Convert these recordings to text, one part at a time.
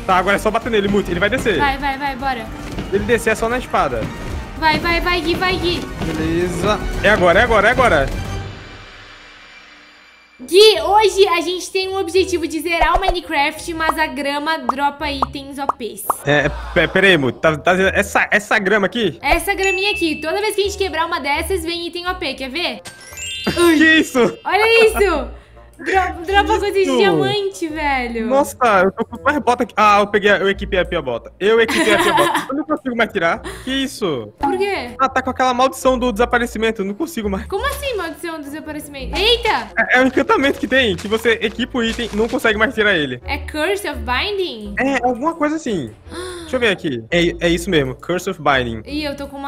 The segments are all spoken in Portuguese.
Tá, agora é só bater nele, Muti. Ele vai descer. Vai, bora. Ele descer é só na espada. Vai, Gui. Beleza. É agora. Gui, hoje a gente tem um objetivo de zerar o Minecraft, mas a grama dropa itens OPs. Pera aí, Muti. Tá dizendo essa grama aqui? Essa graminha aqui, toda vez que a gente quebrar uma dessas, vem item OP, quer ver? Que isso? Olha isso! Dropa coisa de diamante, velho. Nossa, eu tô com mais bota aqui. Ah, eu equipei a pia bota. Eu não consigo mais tirar. Que isso? Por quê? Ah, tá com aquela maldição do desaparecimento. Eu não consigo mais. Como assim, maldição do desaparecimento? Eita! É um encantamento que tem, que você equipa o item e não consegue mais tirar ele. É Curse of Binding? É, alguma coisa assim. Deixa eu ver aqui. É isso mesmo, Curse of Binding. Ih, eu tô com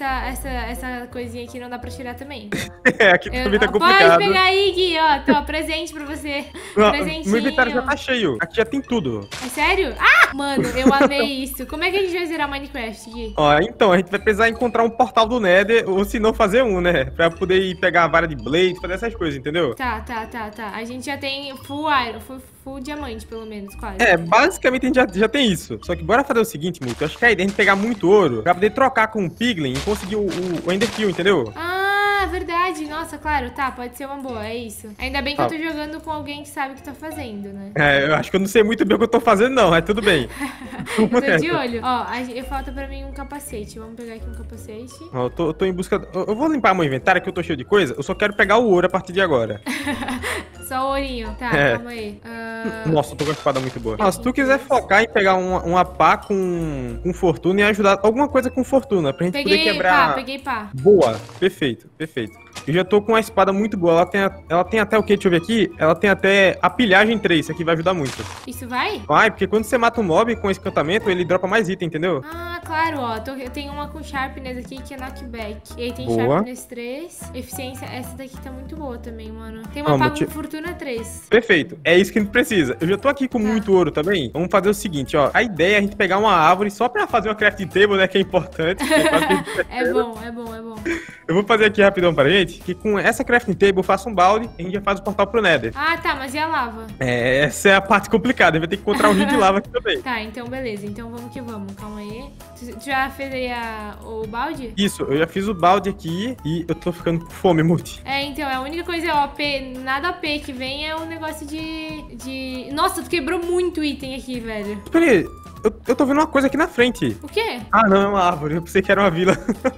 essa coisinha aqui, não dá pra tirar também. Aqui também tá complicado. Pode pegar aí, Gui, ó. Tô presente pra você. Presentinho. Meu inventário já tá cheio. Aqui já tem tudo. É sério? Ah! Mano, eu amei isso. Como é que a gente vai zerar Minecraft, Gui? Ó, então, a gente vai precisar encontrar um portal do Nether, ou se não fazer um, né? Pra poder ir pegar a vara de Blade, fazer essas coisas, entendeu? Tá. A gente já tem full iron, full diamante, pelo menos, quase. Basicamente a gente já tem isso. Só que bora fazer o seguinte, Muto. Eu acho que a ideia é a gente pegar muito ouro pra poder trocar com o Piglin e conseguir o Enderkill, entendeu? Ah, verdade. Nossa, claro. Tá, pode ser uma boa, é isso. Ainda bem que eu tô jogando com alguém que sabe o que tá fazendo, né? Eu acho que eu não sei muito bem o que eu tô fazendo, não, mas tudo bem. Eu tô de olho. Ó, falta pra mim um capacete. Vamos pegar aqui um capacete. Ó, eu tô em busca... Eu vou limpar meu inventário, que eu tô cheio de coisa. Eu só quero pegar o ouro a partir de agora. Só o ourinho. Tá, calma aí. Nossa, eu tô com a espada muito boa. Se tu quiser focar em pegar uma pá com fortuna e ajudar alguma coisa com fortuna, pra gente poder quebrar... Peguei pá. Boa, perfeito. Eu já tô com uma espada muito boa. Ela tem até o que? Deixa eu ver aqui. Ela tem até a pilhagem 3. Isso aqui vai ajudar muito. Isso vai? Vai, porque quando você mata um mob com esse encantamento, ele dropa mais item, entendeu? Ah, claro, ó. Eu tenho uma com Sharpness aqui, que é Knockback. E aí tem boa. Sharpness 3. Eficiência, essa daqui tá muito boa também, mano. Tem uma pá com Fortuna 3. Perfeito. É isso que a gente precisa. Eu já tô aqui com muito ouro também. Vamos fazer o seguinte, ó. A ideia é a gente pegar uma árvore só pra fazer uma crafting table, né? Que é importante. É bom. Eu vou fazer aqui rapidão pra gente, que com essa crafting table eu faço um balde e a gente já faz o portal pro Nether. Ah, tá, mas e a lava? Essa é a parte complicada, a gente vai ter que encontrar um rio de lava aqui também. Tá, então beleza, então vamos que vamos, calma aí. Tu já fez aí o balde? Isso, eu já fiz o balde aqui e eu tô ficando com fome, Muti. Então, a única coisa OP, nada OP que vem é o negócio de... Nossa, tu quebrou muito item aqui, velho. Espera aí. Eu tô vendo uma coisa aqui na frente. O quê? Ah, não, é uma árvore. Eu pensei que era uma vila.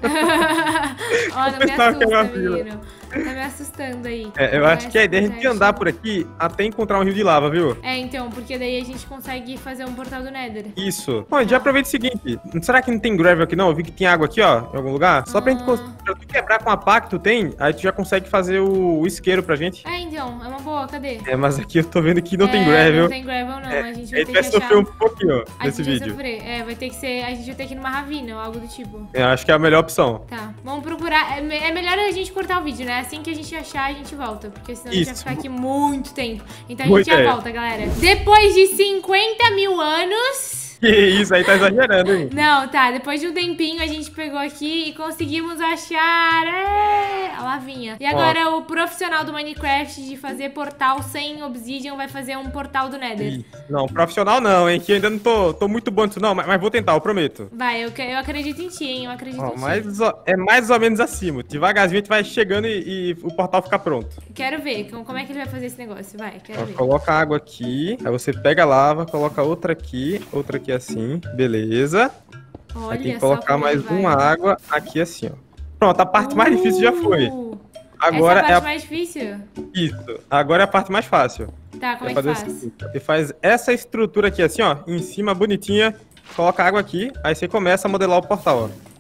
Ó, não me assusta, menino. Tá me assustando aí. Eu acho que a ideia é a gente andar por aqui até encontrar um rio de lava, viu? Então, porque daí a gente consegue fazer um portal do Nether. Isso. Bom, já aproveita o seguinte. Será que não tem gravel aqui, não? Eu vi que tem água aqui, ó, em algum lugar. Só pra gente quebrar com a pá que tu tem, aí tu já consegue fazer o isqueiro pra gente. Então, é uma boa, cadê? Mas aqui eu tô vendo que não tem gravel. Não tem gravel, não. A gente vai ter que achar... sofrer um pouquinho nesse vídeo. Vai ter que ser... A gente vai ter que ir numa ravina ou algo do tipo. Eu acho que é a melhor opção. Tá, vamos procurar. É melhor a gente cortar o vídeo, né? Assim que a gente achar, a gente volta. Porque senão a gente vai ficar aqui muito tempo. Então a gente já volta, galera. Depois de 50 mil anos... Que isso, aí tá exagerando, hein? Não, tá. Depois de um tempinho, a gente pegou aqui e conseguimos achar a lavinha. E agora o profissional do Minecraft de fazer portal sem obsidian vai fazer um portal do Nether. Não, profissional não, hein? Que eu ainda não tô muito bom nisso, não. Mas vou tentar, eu prometo. Vai, eu acredito em ti, hein? Eu acredito em ti. Mas é mais ou menos acima. Devagarzinho a gente vai chegando e o portal fica pronto. Quero ver. Como é que ele vai fazer esse negócio? Vai, quero ver. Coloca água aqui. Aí você pega a lava, coloca outra aqui assim, beleza. Olha, aí tem que colocar mais uma água aqui assim, ó. Pronto, a parte mais difícil já foi. Agora essa é a parte mais difícil? Isso, agora é a parte mais fácil. Tá, como é que faz? Você faz essa estrutura aqui assim, ó, em cima, bonitinha, coloca água aqui, aí você começa a modelar o portal, ó.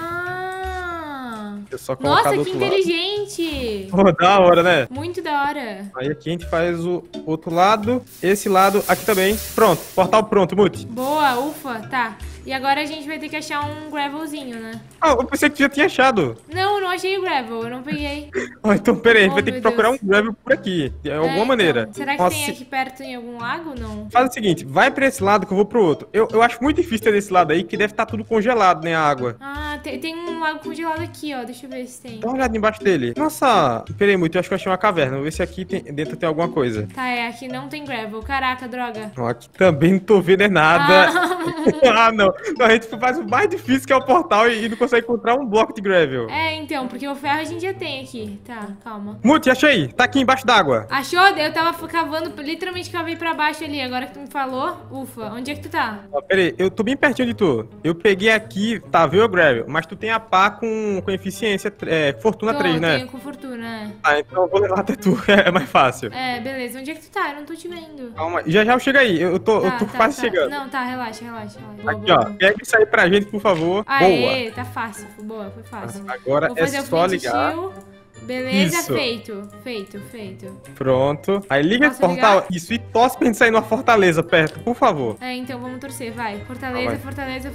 Só nossa, que inteligente! Pô, da hora, né? Muito da hora. Aí aqui a gente faz o outro lado, esse lado aqui também. Pronto, portal pronto, Muti. Boa, ufa, tá. E agora a gente vai ter que achar um gravelzinho, né? Ah, eu pensei que tu já tinha achado. Não, eu não achei o gravel, eu não peguei. Ah, então, pera aí, a gente Oh, vai ter que meu procurar Deus. um gravel por aqui, de alguma Então, maneira. será que Nossa, tem aqui perto em algum lago? Não. faz o seguinte, vai pra esse lado que eu vou pro outro. Eu acho muito difícil ter desse lado aí, que deve estar tudo congelado, né, a água. Ah, tem um lago congelado aqui, ó. Deixa eu ver se tem. Dá uma olhada embaixo dele. Nossa, peraí, muito, eu acho que eu achei uma caverna. Vou ver se aqui dentro tem alguma coisa. Tá, aqui não tem gravel. Caraca, droga. Ó, aqui também não tô vendo nada. Ah, não. Não, a gente faz o mais difícil que é o portal e não consegue encontrar um bloco de gravel. É, então, porque o ferro a gente já tem aqui. Tá, calma. Muti, achei. Tá aqui embaixo d'água. Achou? Eu tava cavando, literalmente cavei pra baixo ali. Agora que tu me falou, ufa. Onde é que tu tá? Ó, peraí, eu tô bem pertinho de tu. Eu peguei aqui, tá, viu, gravel? Mas tu tem a pá com eficiência, fortuna 3, né? Tenho com fortuna, é. Ah, então eu vou levar até tu. É mais fácil. É, beleza. Onde é que tu tá? Eu não tô te vendo. Calma, já eu chego aí. Eu tô quase chegando. Não, tá, relaxa. Boa, Aqui, boa, ó. boa. Pega isso aí pra gente, por favor. Aê, tá fácil. Boa, foi fácil. Agora Vou é fazer o só flint ligar. steel. Beleza, Isso. feito. Pronto. Aí liga esse Posso portal. ligar? Isso, e torce pra gente sair numa fortaleza perto, por favor. É, então vamos torcer, vai. Fortaleza, vai.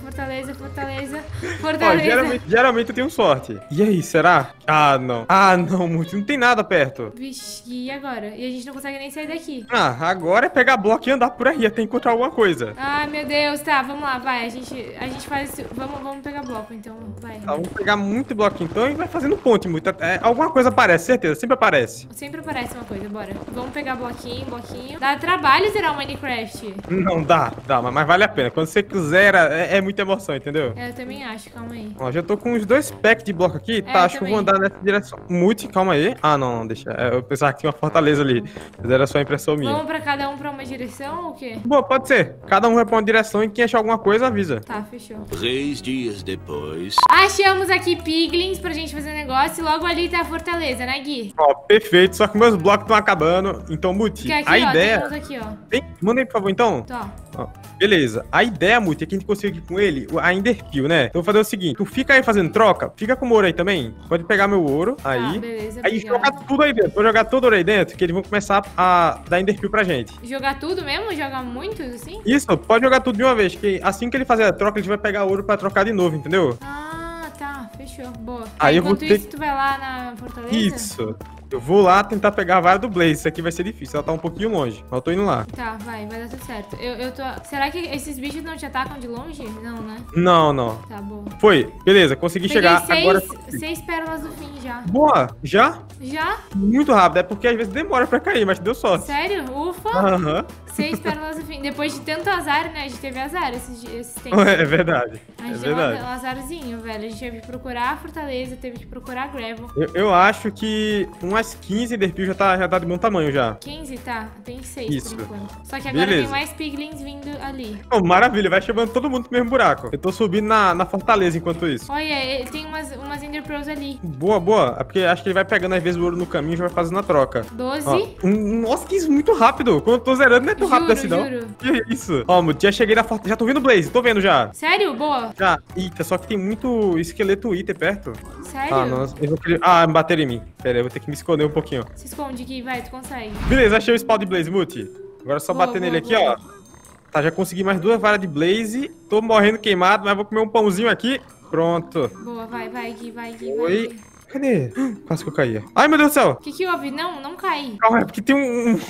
fortaleza. Ó, geralmente eu tenho sorte. E aí, será? Ah, não, muito. Não tem nada perto. Vixe, e agora? E a gente não consegue nem sair daqui. Ah, agora é pegar bloco e andar por aí até encontrar alguma coisa. Ai, meu Deus, tá, vamos lá, vai. A gente faz isso. Vamos pegar bloco, então, vai. Tá, vamos pegar muito bloco então e vai fazendo ponte muito. Alguma coisa aparece, certeza, sempre aparece. Sempre aparece uma coisa, bora. Vamos pegar bloquinho. Dá trabalho zerar o Minecraft. Não, dá, mas vale a pena. Quando você zera, é muita emoção, entendeu? É, eu também acho, calma aí. Ó, já tô com uns 2 packs de bloco aqui, tá? eu Acho que eu vou também. andar nessa direção. Muito, calma aí. Ah, não, deixa. Eu pensava que tinha uma fortaleza ali. Mas era só impressão minha. Vamos pra cada um pra uma direção ou o quê? Boa, pode ser. Cada um vai pra uma direção e quem achar alguma coisa avisa. Tá, fechou. 3 dias depois. Achamos aqui piglins pra gente fazer negócio e logo ali tá a fortaleza, né, Gui? Ó, perfeito. Só que meus blocos estão acabando. Então, Muti, Que aqui, a ó, ideia. tem uns aqui, ó. Manda aí, por favor, então. Tó. Ó, beleza. A ideia, Muti, é que a gente consiga aqui com ele a Enderpeel, né? Então, eu vou fazer o seguinte. Tu fica aí fazendo troca. Fica com o ouro aí também. Pode pegar meu ouro. Aí. beleza, Aí obrigada. joga tudo aí dentro. Vou jogar todo ouro aí dentro, que eles vão começar a dar Enderpeel pra gente. Jogar tudo mesmo? Jogar muitos, assim? Isso, pode jogar tudo de uma vez, que assim que ele fazer a troca, a gente vai pegar ouro pra trocar de novo, entendeu? Ah, tá. Fechou. Boa. Aí eu vou Enquanto ter isso, tu vai lá na fortaleza? Isso. Eu vou lá tentar pegar a vara do Blaze. Isso aqui vai ser difícil, ela tá um pouquinho longe. Mas eu tô indo lá. Tá, vai dar tudo certo. Eu tô... Será que esses bichos não te atacam de longe? Não, né? Não. Tá, boa. Foi, beleza, consegui chegar. Agora. 6 pérolas do fim já. Boa, já? Já? Muito rápido, é porque às vezes demora pra cair, mas deu sorte. Sério? Ufa! Aham. 6 pérolas do fim. Depois de tanto azar, né? A gente teve azar esses tempos. É verdade. A É gente deu verdade. um azarzinho, velho. A gente teve que procurar a fortaleza, teve que procurar a gravel. Eu acho que umas 15 Enderpeel já tá de bom tamanho já. 15, tá? Tem 6 Isso. por enquanto. Só que agora Beleza. tem mais piglins vindo ali. Oh, maravilha, vai chamando todo mundo pro mesmo buraco. Eu tô subindo na fortaleza enquanto isso. Olha, tem umas enderpearls ali. Boa. É porque acho que ele vai pegando às vezes o ouro no caminho e já vai fazendo a troca. 12. Ó, nossa, que isso muito rápido. Quando eu tô zerando, não é tão rápido assim, não. Juro. Que isso? Ó, já cheguei na fortaleza. Já tô vendo o Blaze, tô vendo já. Sério? Boa. Já. Eita, só que tem muito esqueleto Wither perto. Sério? Ah, nossa. Eu vou querer... Ah, bateram em mim. Pera aí, eu vou ter que me esconder um pouquinho. Se esconde aqui, vai, tu consegue. Beleza, achei o spawn de Blaze, Muti. Agora é só Boa, bater boa, nele aqui, boa. ó. Tá, já consegui mais 2 varas de Blaze. Tô morrendo queimado, mas vou comer um pãozinho aqui. Pronto. Boa, vai, Gui, vai. Oi. Cadê? Quase que eu caía. Ai, meu Deus do céu. O que houve? Não cai. Calma, é porque tem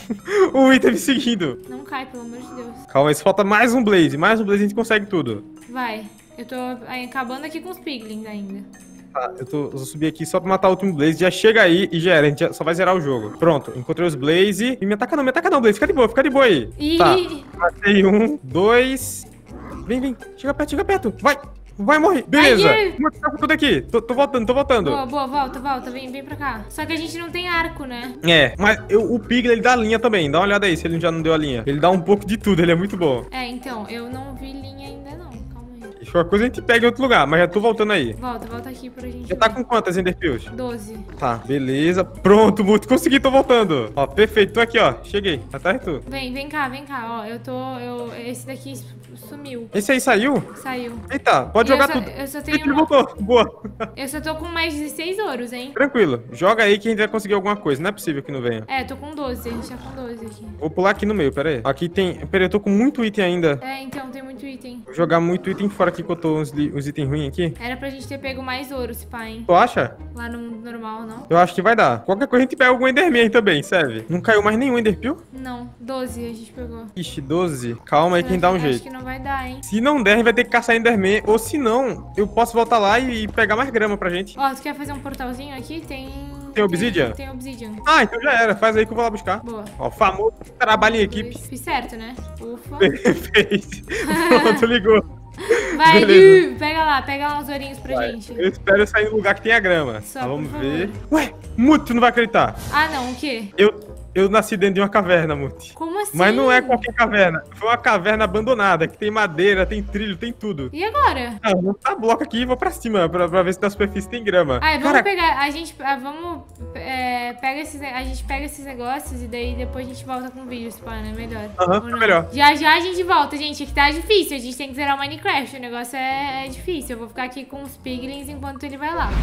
um item me seguindo. Não cai, pelo amor de Deus. Calma aí, só falta mais um Blaze. Mais um Blaze a gente consegue tudo. Vai. Eu tô acabando aqui com os piglins ainda. Tá, eu vou subir aqui só pra matar o último Blaze. Já chega aí e já era. A gente só vai zerar o jogo. Pronto, encontrei os Blaze. E me ataca não, Blaze. Fica de boa aí. Ih. Tá, matei 1, 2. Vem. Chega perto. Vai morrer. Beleza. Ai, Vou tá com tudo aqui. Tô voltando. Boa, volta. Vem pra cá. Só que a gente não tem arco, né? É, mas o Piglin, ele dá a linha também. Dá uma olhada aí se ele já não deu a linha. Ele dá um pouco de tudo, ele é muito bom. É, então, eu não vi linha ainda não. Calma aí. Qualquer coisa a gente pega em outro lugar, mas já tô voltando aí. Volta aqui pra gente Já tá ver. com quantas Enderpearls? 12. Tá, beleza. Pronto, Muto, consegui, tô voltando. Ó, perfeito, tô aqui, ó. Cheguei, atrás de tu. Vem cá, ó. Esse daqui sumiu. Esse aí saiu? Saiu. Eita, pode E jogar eu só- tudo. eu só Ih, tenho ele uma- voltou, boa. Eu só tô com mais 16 ouros, hein? Tranquilo, joga aí que a gente vai conseguir alguma coisa. Não é possível que não venha. É, tô com 12. A gente tá com 12 aqui. Vou pular aqui no meio, pera aí. Aqui tem... Pera aí, eu tô com muito item ainda. É, então, tem muito item. Vou jogar muito item fora aqui, que eu tô uns itens ruins aqui. Era pra gente ter pego mais ouro, se pá, hein? Tu acha? Lá no normal, não? Eu acho que vai dar. Qualquer coisa a gente pega algum Enderman aí também, serve. Não caiu mais nenhum Enderpeel? Não, 12 a gente pegou. Ixi, 12. Calma aí que a gente dá um Acho jeito. que não vai dar, hein? Se não der, a gente vai ter que caçar Enderman. Ou se não, eu posso voltar lá e pegar mais grama pra gente. Ó, tu quer fazer um portalzinho aqui? Tem obsidian? Tem obsidian. Ah, então já era. Faz aí que eu vou lá buscar. Boa. Ó, o famoso trabalho em equipe. Fiz certo, né? Ufa. Fez. Pronto, ligou. Vai, Beleza. Liu, pega lá uns ourinhos pra gente. Eu espero eu sair no lugar que tenha grama. Só, Tá, vamos por ver. favor. Ué, Muti, tu não vai acreditar. Ah, não, o quê? Eu nasci dentro de uma caverna, Muti. Como assim? Mas não é qualquer caverna. Foi uma caverna abandonada, que tem madeira, tem trilho, tem tudo. E agora? Ah, vou botar bloco aqui e vou pra cima, pra ver se na superfície tem grama. Ah, vamos Cara, pegar. A gente. A gente pega esses negócios e daí depois a gente volta com o vídeo, se pá, né? Melhor. Aham, Ou tá não? melhor. Já a gente volta, gente. É que tá difícil. A gente tem que zerar o Minecraft. O negócio é difícil. Eu vou ficar aqui com os piglins enquanto ele vai lá.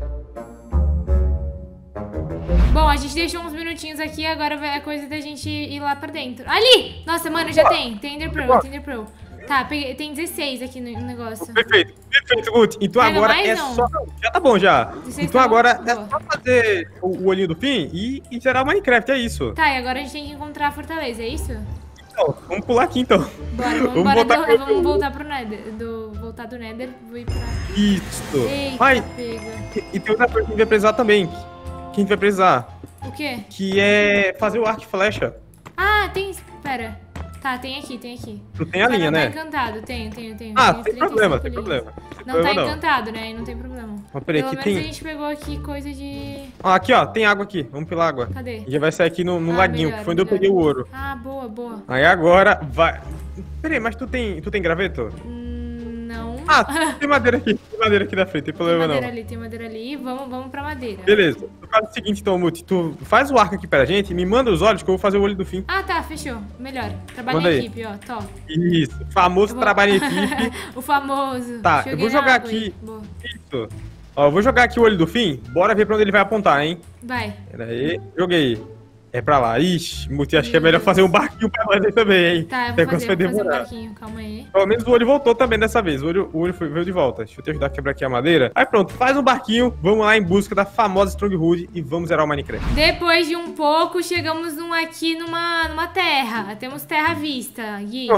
Bom, a gente deixou uns minutinhos aqui, agora é coisa da gente ir lá pra dentro. Ali! Nossa, mano, já tem. Tem Ender Pearl. Tá, tem 16 aqui no negócio. Perfeito, Muti. Então Pega agora mais, é não? só... Já tá bom, já. 16 Então tá agora bom? é Boa. só fazer o olhinho do fim e zerar o Minecraft, é isso. Tá, e agora a gente tem que encontrar a fortaleza, é isso? Então, vamos pular aqui, então. Bora, vamos voltar pro Nether. Voltar do Nether, vou ir pra... Isso. Eita, Ai, pega. e tem outra coisa que a gente vai precisar também. Que a gente vai precisar. O quê? Que é fazer o arco e flecha. Ah, tem... Pera. Tá, tem aqui. Tu tem a Mas linha, não né? tá encantado, tenho. Ah, Tenho tem problema, 35 tem linhas. problema. Não tá encantado, né? Não tem problema. Mas peraí, Pelo aqui menos tem... a gente pegou aqui coisa de... Ah, aqui, ó, tem água aqui. Vamos pela água. Cadê? E já vai sair aqui no Ah, laguinho, melhor, que foi onde eu melhor. peguei o ouro. Ah, boa. Aí agora vai... Peraí, mas tu tem graveto? Não. Ah, tem madeira aqui na frente, tem Tem problema madeira não. ali, tem madeira ali. Vamos pra madeira. Beleza, tu faz o seguinte então, Muti, tu faz o arco aqui pra gente, me manda os olhos que eu vou fazer o olho do fim. Ah, tá, fechou. Melhor. Trabalho Manda em aí. equipe, ó. Top. Isso, famoso Eu vou- trabalho em equipe. O famoso. Tá, Joguei eu vou na jogar água aí. aqui. Boa. Isso. Ó, eu vou jogar aqui o olho do fim, bora ver pra onde ele vai apontar, hein. Vai. Pera aí, joguei. É pra lá. Ixi, Muti, acho que é melhor fazer um barquinho pra nós aí também, hein. Tá, eu Até vou que você fazer vai um demorar. barquinho. Calma aí. Pelo menos o olho voltou também dessa vez. O olho veio de volta. Deixa eu te ajudar a quebrar aqui a madeira. Aí pronto, faz um barquinho. Vamos lá em busca da famosa Stronghold e vamos zerar o Minecraft. Depois de um pouco, chegamos aqui numa terra. Temos terra à vista, Gui.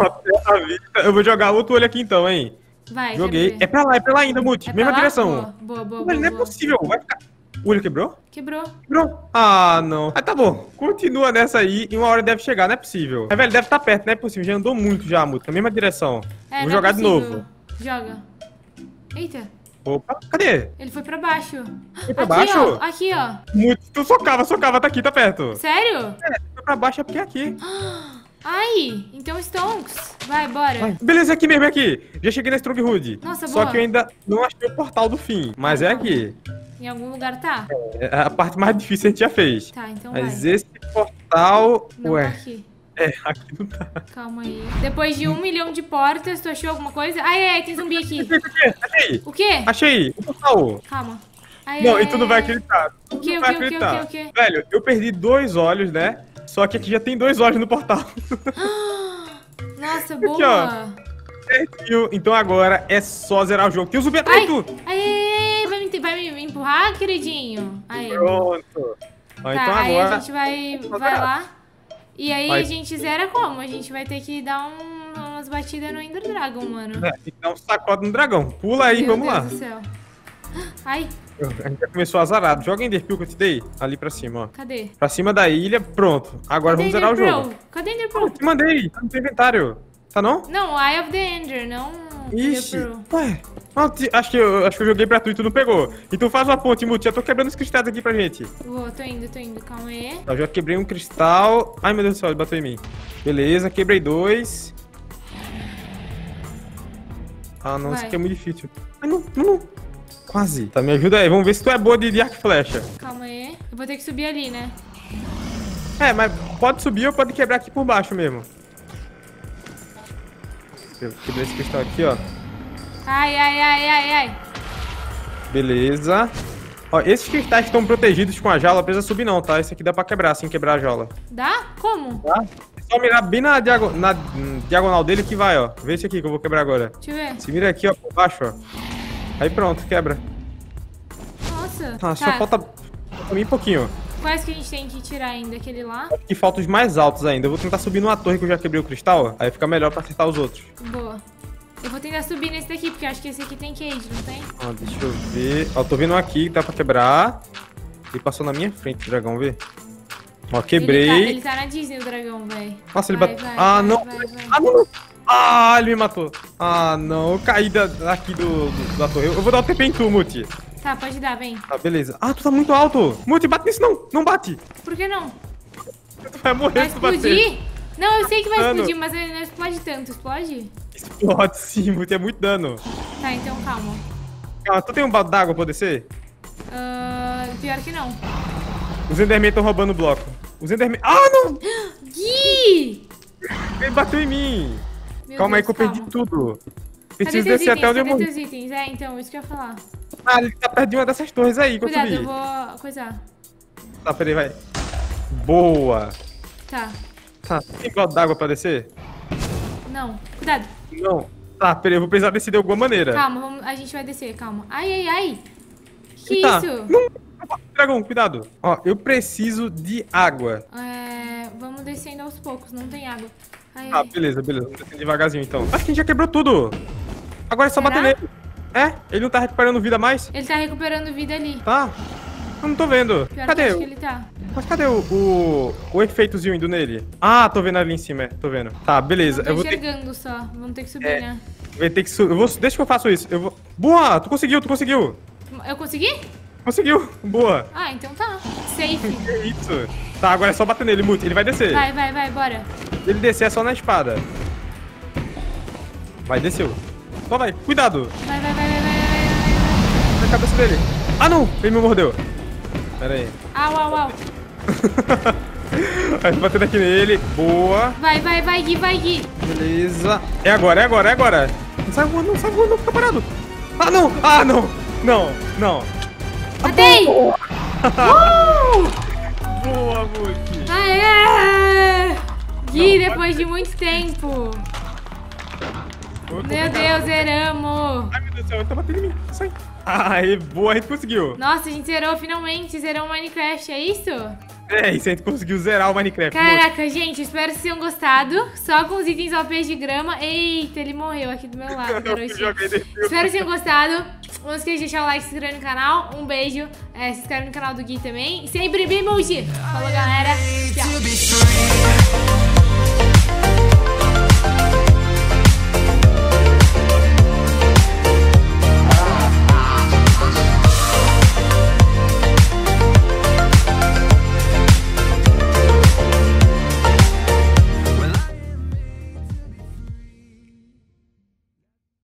Eu vou jogar outro olho aqui então, hein. Vai, Joguei. quero ver. É pra lá ainda, Muti. É Mesma pra lá? direção. Boa. Mas não é possível. Vai ficar... O olho quebrou? Quebrou. Quebrou. Ah, não. Ah, tá bom. Continua nessa aí e uma hora deve chegar. Não é possível. É, velho, deve estar perto. Não é possível. Já andou muito já, Muti. Na mesma direção. É, Vou não é jogar de possível. novo. Joga. Eita, Opa, cadê? ele foi pra baixo. Foi pra Aqui, baixo? ó. Aqui, ó. Muti, tu socava. Tá aqui, tá perto. Sério? Foi pra baixo é porque é aqui. Ai, então Stonks. Vai, bora. Vai. Beleza, é aqui mesmo, é aqui. Já cheguei na Stronghold. Nossa, Só boa. que eu ainda não achei o portal do fim. Mas é aqui. Em algum lugar tá? É a parte mais difícil a gente já fez. Tá, então Mas vai. esse portal... Não Ué, tá aqui. aqui não tá. Calma aí. Depois de 1 milhão de portas, tu achou alguma coisa? Ai, tem zumbi aqui. Achei, O quê? achei. O portal. Calma. Ai, Não, e tu não vai acreditar. Tu O quê, não o vai quê, o quê, acreditar. o quê, o quê? Velho, eu perdi 2 olhos, né? Só que aqui já tem 2 olhos no portal. Nossa, ó. boa. Certinho. Então agora é só zerar o jogo. Tem um zumbi atrás Ai, de tu. ai, vai me empurrar, queridinho? Aí. Pronto. Ó, Tá, então aí agora... a gente vai lá. E aí Vai. a gente zera como? A gente vai ter que dar umas batidas no Ender Dragon, mano. É, tem que dar um sacode no dragão. Pula aí, Meu vamos Deus lá. do céu. Ai, A gente já começou azarado. Joga Enderpeel que eu te dei. Ali pra cima, ó. cadê? Pra cima da ilha, pronto. Agora Cadê vamos zerar o Ender jogo. Pearl? Cadê Ender Pearl? Te mandei, tá no teu inventário. Tá não? Não, Eye of the Ender, não Ixi. Ender Pearl. Ué. Acho que eu joguei pra tu e tu não pegou. Então faz uma ponte, Muti. Já tô quebrando os cristais aqui pra gente. Vou, tô indo, calma aí. Eu já quebrei um cristal. Ai, meu Deus do céu, ele bateu em mim. Beleza, quebrei 2. Ah, não, isso Vai. aqui é muito difícil. Ai, não. Quase. Tá, me ajuda aí. Vamos ver se tu é boa de arco e flecha. Calma aí. Eu vou ter que subir ali, né? É, mas pode subir ou pode quebrar aqui por baixo mesmo. Eu quebrei esse cristal aqui, ó. Ai. Beleza. Ó, esses cristais estão protegidos com a jaula, precisa subir não, tá? Esse aqui dá pra quebrar, sem quebrar a jaula. Dá? Como? Tá? É só mirar bem na diagonal dele que vai, ó. Vê esse aqui que eu vou quebrar agora. Deixa eu ver. Se mira aqui, ó, por baixo, ó. Aí pronto, quebra. Nossa. Ah, só falta bem pouquinho. Quais que a gente tem que tirar ainda? Aquele lá? E falta os mais altos ainda. Eu vou tentar subir numa torre que eu já quebrei o cristal, ó. Aí fica melhor pra acertar os outros. Boa. Eu vou tentar subir nesse daqui, porque eu acho que esse aqui tem cage, não tem? Ó, deixa eu ver. Ó, tô vendo um aqui que dá pra quebrar. Ele passou na minha frente, o dragão, vê. Ó, quebrei. Ele tá na Disney, o dragão, velho. Nossa, ele Vai, bateu. vai, Ah, vai, não. vai. Ah, não. Ah, ele me matou. Ah, não. Eu caí daqui da torre. Eu vou dar o TP em tu, Muti. Tá, pode dar, vem. Ah, beleza. Ah, tu tá muito alto. Muti, bate nisso não. Não bate. Por que não? Tu vai morrer Vai se tu bater. explodir? Não, eu sei que vai Dano. explodir, mas ele não explode tanto. Explode? Explode sim, Muti. É muito dano. Tá, então calma. Ah, tu tem um balde d'água pra descer? Pior que não. Os Enderman estão roubando o bloco. Os Enderman... Ah, não! Gui! Ele bateu em mim. Meu Calma aí Deus, que eu perdi calma. tudo. Cadê Preciso teus descer até onde eu itens? Cadê morri. teus itens? É, então, isso que eu ia falar. Ah, ele tá perto de uma dessas torres aí que eu Cuidado, subi. eu vou coisar. Tá, peraí, vai. Boa. Tá. Tá, tem balde d'água pra descer? Não, cuidado. Não. Tá, peraí, eu vou precisar descer de alguma maneira. Calma, a gente vai descer, calma. Ai. Que Tá. isso? Não. Dragão, cuidado. Ó, eu preciso de água. Vamos descendo aos poucos, não tem água. Ah, beleza. Vamos descendo devagarzinho então. Acho que a gente já quebrou tudo. Agora é só Será? bater nele. É? Ele não tá recuperando vida mais? Ele tá recuperando vida ali. Tá. Eu não tô vendo. Pior que eu Cadê? acho que ele tá. Mas cadê o efeitozinho indo nele? Ah, tô vendo ali em cima, tô vendo. Tá, beleza. Tô Eu vou ter, enxergando só. Vamos ter que subir, né? vai ter que subir. Deixa que eu faço isso. Eu vou... Boa! Tu conseguiu. Eu consegui? Conseguiu. Boa. Ah, então tá. Safe. Que isso? Tá, agora é só bater nele, muito. Ele vai descer. Vai, bora. Se ele descer é só na espada. Vai, desceu. Só vai. Cuidado. Vai. Na cabeça dele. Ah, não. Ele me mordeu. Pera aí. Au. Vai batendo aqui nele. Boa. Vai, Gui. Beleza. É agora. Não sai voando, não. Fica parado. Ah, não. Não. Matei! Boa, Muti. Aê! Gui, Não, depois de muito tempo. Meu Deus, zeramos. Ai, meu Deus do céu, ele tá batendo em mim. Sai. Ai, boa, a gente conseguiu. Nossa, a gente zerou finalmente. Zerou o Minecraft, é isso? É, isso a gente conseguiu zerar o Minecraft. Caraca, gente, espero que vocês tenham gostado. Só com os itens OP de grama. Eita, ele morreu aqui do meu lado, garotinho. Joguei desse filme. Espero que vocês tenham gostado. Não esqueça de deixar o like e se inscrever no canal. Um beijo. Se inscreve no canal do Gui também. E sempre bem emoji. Falou, galera. Tchau. To be free.